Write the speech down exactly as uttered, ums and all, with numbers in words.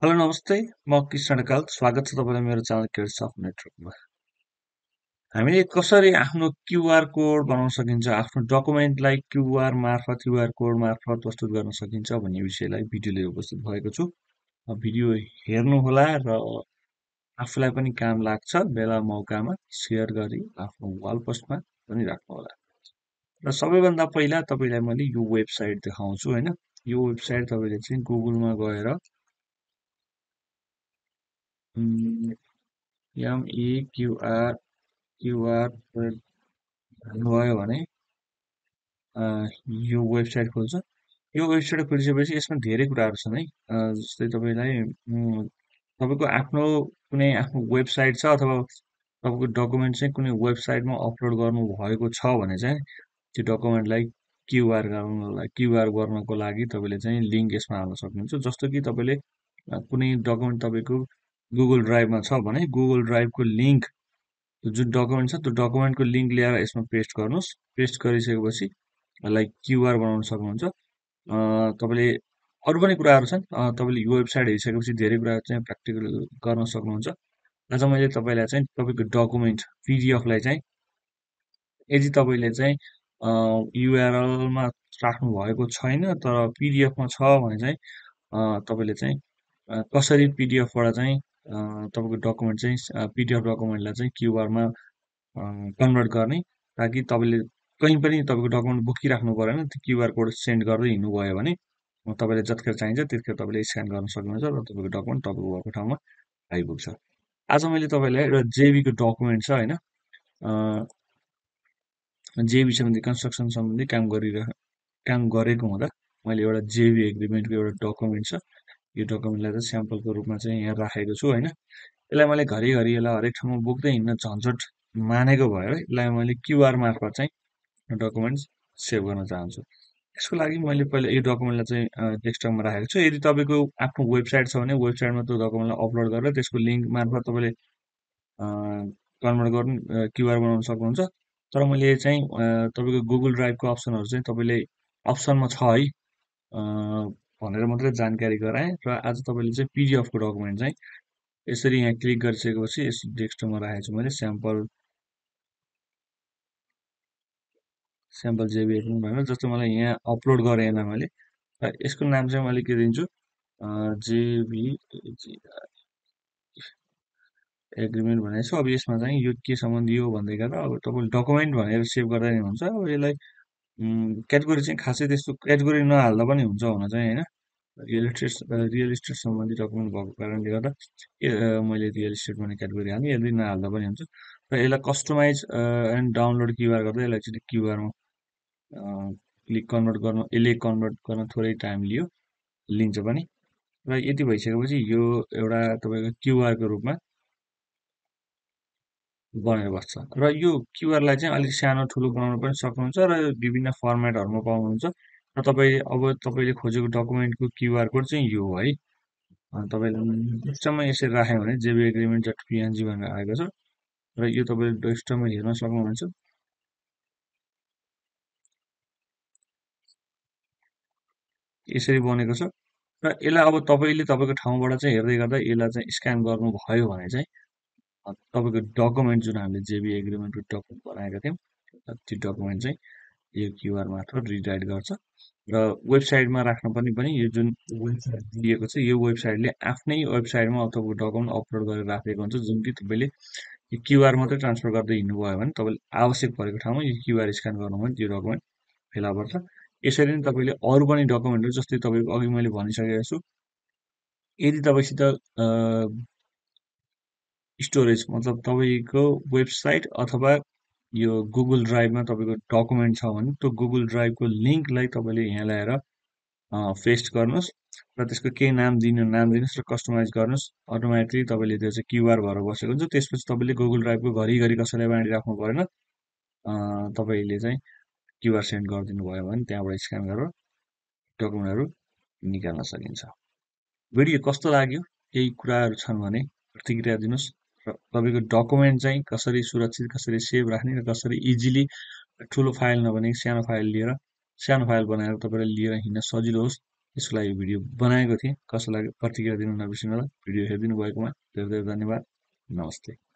Hello नमस्ते, म कृष्ण ढकाल। स्वागत छ तपाईँलाई मेरो च्यानल क्रिएट्स अफ नेटवर्कमा। हामीले कसरी आफ्नो क्युआर कोड बनाउन सकिन्छ, आफ्नो डकुमेन्टलाई क्युआर मार्फत क्युआर कोड मार्फत प्रस्तुत गर्न सकिन्छ भन्ने विषयलाई भिडियो लिएर उपस्थित भएको छु। अब भिडियो हेर्नुहोला र आफूलाई पनि काम लाग्छ बेला मौकामा सेयर गरी आफ्नो वाल पोस्टमा पनि राख्नुहोला। र सबैभन्दा पहिला तपाईँलाई मैले यो वेबसाइट देखाउँछु होइन। यो वेबसाइट तपाईँले चाहिँ गुगलमा गएर एमइक्युआर क्युआर कोड भन्नुभयो भने अ, यो वेबसाइट खोल्छ। यो वेबसाइट खोलिसकेपछि यसमा धेरै कुराहरू छन् है। अ, जस्तै तपाईँलाई उम्, तपाईँको आफ्नो कुनै आफ्नो वेबसाइट छ अथवा तपाईँको डकुमेन्ट चाहिँ कुनै वेबसाइटमा अपलोड गर्नु भएको छ भने चाहिँ त्यो डकुमेन्टलाई क्युआर गर्नलाई क्युआर गर्नको लागि तपाईँले चाहिँ लिङ्क यसमा हाल्न सक्नुहुन्छ। जस्तो कि तपाईँले अ, कुनै डकुमेन्ट तपाईँको गुगल ड्राइभमा छ भने गुगल ड्राइभको लिङ्क जुन डकुमेन्ट छ त्यो डकुमेन्टको लिङ्क ल्याएर यसमा पेस्ट गर्नुहोस्। पेस्ट गरिसकेपछि यसलाई क्युआर बनाउन सक्नुहुन्छ। अ, तपाईँले अरू पनि कुराहरू छन्। अ, तपाईँले यो वेबसाइट हेरिसकेपछि धेरै कुराहरू चाहिँ प्र्याक्टिकल गर्न सक्नुहुन्छ। आज मैले तपाईँलाई चाहिँ तपाईँको डकुमेन्ट पिडिएफलाई चाहिँ यदि तपाईँले चाहिँ युआरएलमा राख्नु भएको छैन तर पिडिएफमा छ भने चाहिँ अ, तपाईँले चाहिँ अ, कसरी पिडिएफबाट चाहिँ अ, तपाईँको डकुमेन्ट चाहिँ पिडिएफ डकुमेन्टलाई चाहिँ क्युआरमा कन्भर्ट गर्ने, ताकि तपाईँले कहीँ पनि तपाईँको डकुमेन्ट बोकिराख्नु परेन। त्यो क्युआर कोड सेन्ड गर्दै हिँड्नुभयो भने अ, तपाईँले जतिखेर चाहिन्छ त्यतिखेर तपाईँले स्क्यान गर्न सक्नुहुन्छ र तपाईँको डकुमेन्ट तपाईँको भएको ठाउँमा आइपुग्छ। आज मैले तपाईँलाई एउटा जेबीको डकुमेन्ट छ होइन, जेबी सम्बन्धी कन्स्ट्रक्सन सम्बन्धी काम गरिरह काम गरेको हुँदा मैले एउटा जेबी एग्रिमेन्टको एउटा डकुमेन्ट छ। यो डकुमेन्टलाई चाहिँ स्याम्पलको रूपमा चाहिँ यहाँ राखेको छु होइन। यसलाई मैले घरिघरि यसलाई हरेक ठाउँमा बोक्दै हिँड्न झन्झट मानेको भएर यसलाई मैले क्युआर मार्फत चाहिँ डकुमेन्ट सेभ गर्न चाहन्छु। यसको लागि मैले पहिला यो डकुमेन्टलाई चाहिँ डेस्कटपमा राखेको छु। यदि तपाईँको आफ्नो वेबसाइट छ भने वेबसाइटमा त्यो डकुमेन्टलाई अपलोड गरेर त्यसको लिङ्क मार्फत तपाईँले कन्भर्ट गर्नु क्युआर बनाउन सक्नुहुन्छ। तर मैले चाहिँ अ, तपाईँको गुगल ड्राइभको अप्सनहरू चाहिँ तपाईँले अप्सनमा छ है अ, भनेर मात्रै जानकारी गराएँ। र आज तपाईँले चाहिँ पिडिएफको डकुमेन्ट चाहिँ यसरी यहाँ क्लिक गरिसकेपछि यस डेस्कटपमा राखेको छु मैले स्याम्पल स्याम्पल जेबी भनेर। जस्तो मलाई यहाँ अपलोड गरेँ यसलाई मैले, र यसको नाम चाहिँ मैले के दिन्छु जेबी एग्रिमेन्ट भनेको छु। अब यसमा चाहिँ यो के सम्बन्धी हो भन्दै गर्दा अब तपाईँले डकुमेन्ट भनेर सेभ गर्दा नि हुन्छ। अब यसलाई क्याटेगोरी चाहिँ खासै त्यस्तो क्याटेगोरी नहाल्दा पनि हुन्छ हुन चाहिँ होइन। रियल इस्टेट रियल इस्टेट सम्बन्धी डकुमेन्ट भएको कारणले गर्दा ए, अ, मैले रियल इस्टेट भन्ने क्याटेगोरी हालेँ। यदि नहाल्दा पनि हुन्छ। र यसलाई कस्टमाइज एन्ड डाउनलोड क्युआर गर्दा यसलाई चाहिँ क्युआरमा क्लिक कन्भर्ट गर्न यसले कन्भर्ट गर्न थोरै टाइम लियो, लिन्छ पनि। र यति भइसकेपछि यो एउटा तपाईँको क्युआरको रूपमा बनेर बस्छ। र यो क्युआरलाई चाहिँ अलिक सानो ठुलो बनाउन पनि सक्नुहुन्छ र विभिन्न फर्मेटहरूमा पाउनुहुन्छ। र तपाईँ अब तपाईँले खोजेको डकुमेन्टको क्युआर कोड चाहिँ यो हो है। अ, तपाईँले डेस्कटपमा यसरी राख्यो भने जेबी एग्रिमेन्ट डट पिएनजी भनेर आएको छ। र यो तपाईँले डेस्कटपमा हेर्न सक्नुहुन्छ। यसरी बनेको छ। र यसलाई अब तपाईँले तपाईँको ठाउँबाट चाहिँ हेर्दै गर्दा यसलाई चाहिँ स्क्यान गर्नुभयो भने चाहिँ अ, तपाईँको डकुमेन्ट जुन हामीले जेबी एग्रिमेन्टको डकुमेन्ट बनाएका थियौँ अ, त्यो डकुमेन्ट चाहिँ यो क्युआर मार्फत रिडाइरेक्ट गर्छ। र वेबसाइटमा राख्न पनि पनि यो जुन वेबसाइट दिएको छ यो वेबसाइटले आफ्नै वेबसाइटमा तपाईँको डकुमेन्ट अपलोड गरेर राखेको हुन्छ, जुन कि तपाईँले यो क्युआर मात्रै ट्रान्सफर गर्दै हिँड्नुभयो भने तपाईँले आवश्यक परेको ठाउँमा यो क्युआर स्क्यान गर्नु भने त्यो डकुमेन्ट फेला पर्छ। यसरी नै तपाईँले अरू पनि डकुमेन्टहरू जस्तै तपाईँको अघि मैले भनिसकेको छु, यदि तपाईँसित अ, स्टोरेज मतलब तपाईँको वेबसाइट अथवा यो गुगल ड्राइभमा तपाईँको डकुमेन्ट छ भने त्यो गुगल ड्राइभको लिङ्कलाई तपाईँले यहाँ ल्याएर पेस्ट गर्नुहोस् र त्यसको केही नाम दिनु नाम दिनुहोस् र कस्टमाइज गर्नुहोस्। अटोमेटिकली तपाईँले त्यो चाहिँ क्युआर भएर बसेको हुन्छ। त्यसपछि तपाईँले गुगल ड्राइभको घरिघरि कसैलाई बाँडिराख्नु परेन। अ, तपाईँले चाहिँ क्युआर सेन्ड गरिदिनु भयो भने त्यहाँबाट स्क्यान गरेर डकुमेन्टहरू निकाल्न सकिन्छ। भिडियो कस्तो लाग्यो केही कुराहरू छन् भने प्रतिक्रिया दिनुहोस्। र तपाईँको डकुमेन्ट चाहिँ कसरी सुरक्षित कसरी सेभ राख्ने र कसरी इजिली ठुलो फाइल नभने सानो फाइल लिएर सानो फाइल बनाएर तपाईँले लिएर हिँड्न सजिलो होस् यसको लागि भिडियो बनाएको थिएँ। कस्तो लाग्यो प्रतिक्रिया दिनु नबिर्सिनु होला। भिडियो हेरिदिनु भएकोमा धेरै धेरै धन्यवाद। नमस्ते।